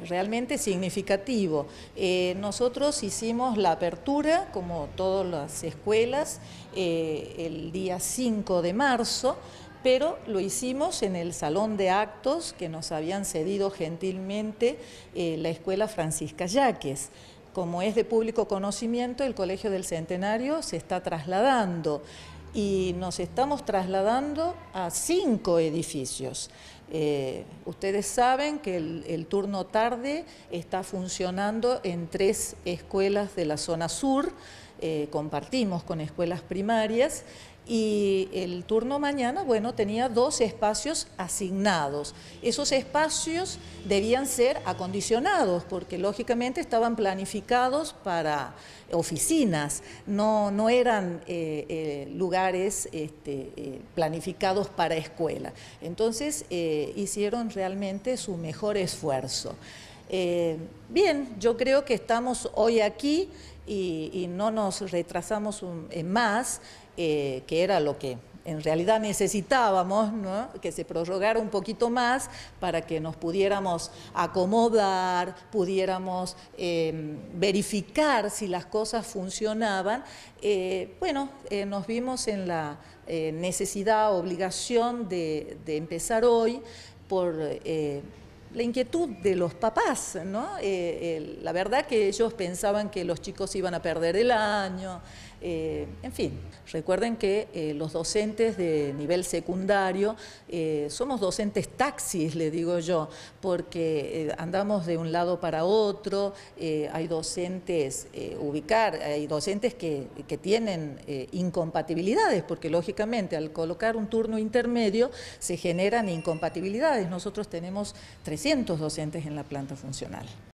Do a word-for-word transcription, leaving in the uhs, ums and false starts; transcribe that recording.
realmente significativo. Eh, nosotros hicimos la apertura, como todas las escuelas, eh, el día cinco de marzo, pero lo hicimos en el salón de actos que nos habían cedido gentilmente eh, la Escuela Francisca Yáquez. Como es de público conocimiento, el Colegio del Centenario se está trasladando y nos estamos trasladando a cinco edificios. Eh, ustedes saben que el, el turno tarde está funcionando en tres escuelas de la zona sur, eh, compartimos con escuelas primarias, y el turno mañana, bueno, tenía dos espacios asignados. Esos espacios debían ser acondicionados porque lógicamente estaban planificados para oficinas, no, no eran eh, eh, lugares este, eh, planificados para escuela. Entonces eh, hicieron realmente su mejor esfuerzo. Eh, bien, yo creo que estamos hoy aquí y, y no nos retrasamos un, eh, más, eh, que era lo que en realidad necesitábamos, ¿no? Que se prorrogara un poquito más para que nos pudiéramos acomodar, pudiéramos eh, verificar si las cosas funcionaban. Eh, bueno, eh, nos vimos en la eh, necesidad, obligación de, de empezar hoy por Eh, la inquietud de los papás, ¿no? Eh, eh, la verdad que ellos pensaban que los chicos iban a perder el año, eh, en fin, recuerden que eh, los docentes de nivel secundario eh, somos docentes taxis, le digo yo, porque eh, andamos de un lado para otro, eh, hay docentes eh, ubicar, hay docentes que, que tienen eh, incompatibilidades, porque lógicamente al colocar un turno intermedio se generan incompatibilidades. Nosotros tenemos trescientos docentes en la planta funcional.